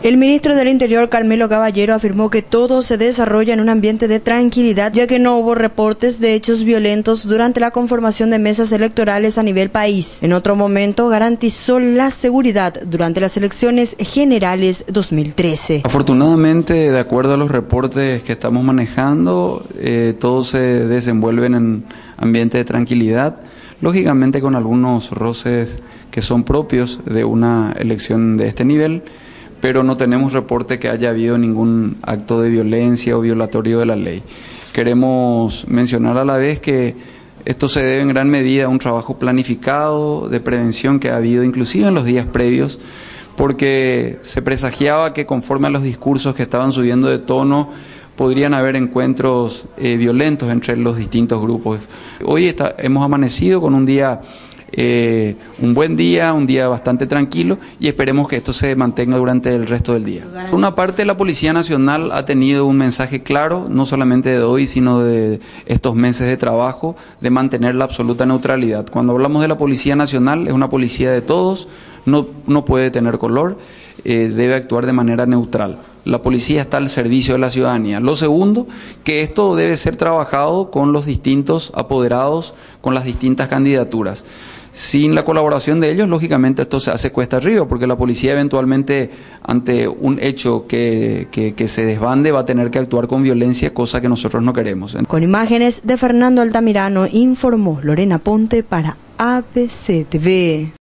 El ministro del Interior, Carmelo Caballero, afirmó que todo se desarrolla en un ambiente de tranquilidad, ya que no hubo reportes de hechos violentos durante la conformación de mesas electorales a nivel país. En otro momento, garantizó la seguridad durante las elecciones generales 2013. Afortunadamente, de acuerdo a los reportes que estamos manejando, todo se desenvuelve en ambiente de tranquilidad, lógicamente con algunos roces que son propios de una elección de este nivel, pero no tenemos reporte que haya habido ningún acto de violencia o violatorio de la ley. Queremos mencionar a la vez que esto se debe en gran medida a un trabajo planificado de prevención que ha habido inclusive en los días previos, porque se presagiaba que conforme a los discursos que estaban subiendo de tono, podrían haber encuentros violentos entre los distintos grupos. Hoy hemos amanecido con un buen día, un día bastante tranquilo, y esperemos que esto se mantenga durante el resto del día. Por una parte, la Policía Nacional ha tenido un mensaje claro, no solamente de hoy, sino de estos meses de trabajo, de mantener la absoluta neutralidad. Cuando hablamos de la Policía Nacional, es una policía de todos, no puede tener color, debe actuar de manera neutral. La policía está al servicio de la ciudadanía. Lo segundo, que esto debe ser trabajado con los distintos apoderados, con las distintas candidaturas. Sin la colaboración de ellos, lógicamente esto se hace cuesta arriba, porque la policía eventualmente, ante un hecho que se desbande, va a tener que actuar con violencia, cosa que nosotros no queremos. Con imágenes de Fernando Altamirano, informó Lorena Ponte para ABC TV.